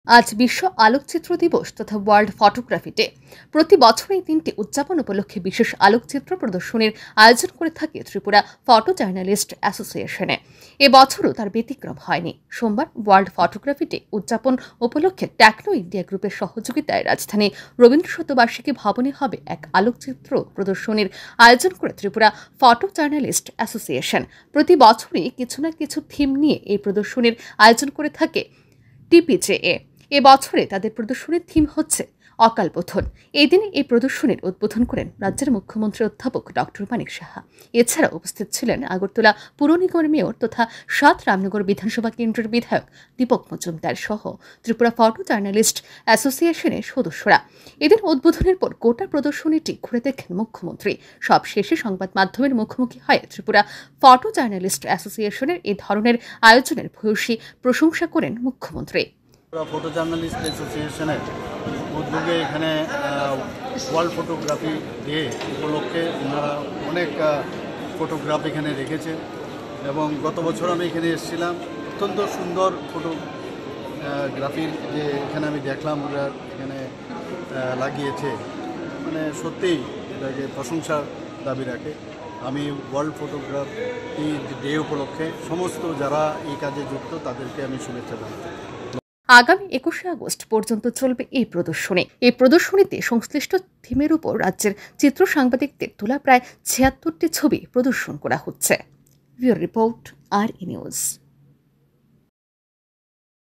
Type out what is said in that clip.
আজ বিশ্ব আলোকচিত্র দিবস তথা ওয়ার্ল্ড ফটোগ্রাফি ডে। প্রতি বছর এই দিনটি উদযাপন উপলক্ষে বিশেষ আলোকচিত্র প্রদর্শনীর আয়োজন করে থাকে ত্রিপুরা ফটো জার্নালিস্ট অ্যাসোসিয়েশনে। এবছরও তার ব্যতিক্রম হয়নি। সোমবার ওয়ার্ল্ড ফটোগ্রাফি ডে উদযাপন উপলক্ষে টেকনো ইন্ডিয়া গ্রুপের সহযোগিতায় রাজধানী রবীন্দ্র শতবার্ষিকী ভবনে হবে এক আলোকচিত্র প্রদর্শনীর আয়োজন করে ত্রিপুরা ফটো জার্নালিস্ট অ্যাসোসিয়েশন। প্রতি বছরই কিছু না কিছু থিম নিয়ে এই প্রদর্শনীর আয়োজন করে থাকে টিপিজেএ। এবছরে তাদের প্রদর্শনীর থিম হচ্ছে অকাল বোধন। এই দিনে এই প্রদর্শনীর উদ্বোধন করেন রাজ্যের মুখ্যমন্ত্রী অধ্যাপক ডক্টর মানিক সাহা। এছাড়া উপস্থিত ছিলেন আগরতলা পুর নিগমের মেয়র তথা ৭ রামনগর বিধানসভা কেন্দ্রের বিধায়ক দীপক মজুমদার সহ ত্রিপুরা ফটো জার্নালিস্ট অ্যাসোসিয়েশনের সদস্যরা। এদিন উদ্বোধনের পর গোটা প্রদর্শনীটি ঘুরে দেখেন মুখ্যমন্ত্রী। সব শেষে সংবাদ মাধ্যমের মুখোমুখি হয়ে ত্রিপুরা ফটো জার্নালিস্ট অ্যাসোসিয়েশনের এই ধরনের আয়োজনের ভূয়সী প্রশংসা করেন মুখ্যমন্ত্রী। ফটো জার্নালিস্ট অ্যাসোসিয়েশনের উদ্যোগে এখানে ওয়ার্ল্ড ফটোগ্রাফি ডে উপলক্ষে ওনারা অনেক ফটোগ্রাফ এখানে রেখেছে এবং গত বছর আমি এখানে এসেছিলাম। অত্যন্ত সুন্দর ফটোগ্রাফির যে এখানে আমি দেখলাম ওরা এখানে লাগিয়েছে, মানে সত্যিই এটাকে প্রশংসার দাবি রাখে। আমি ওয়ার্ল্ড ফটোগ্রাফি ডে উপলক্ষে সমস্ত যারা এই কাজে যুক্ত তাদেরকে আমি শুভেচ্ছা জানাই। আগামী ২১শে আগস্ট পর্যন্ত চলবে এই প্রদর্শনী। এই প্রদর্শনীতে সংশ্লিষ্ট থিমের উপর রাজ্যের চিত্র সাংবাদিকদের তোলা প্রায় ৭৬টি ছবি প্রদর্শন করা হচ্ছে। রিপোর্ট আর নিউজ।